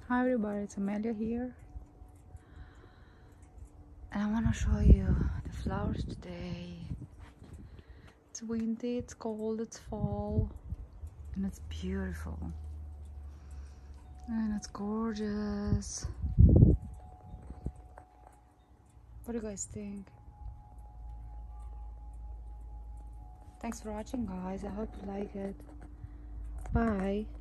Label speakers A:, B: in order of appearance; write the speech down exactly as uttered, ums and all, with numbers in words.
A: Hi everybody, it's Amelia here, and I want to show you the flowers today. It's windy, it's cold, it's fall, and it's beautiful and it's gorgeous. What do you guys think? Thanks for watching, guys. I hope you like it. Bye.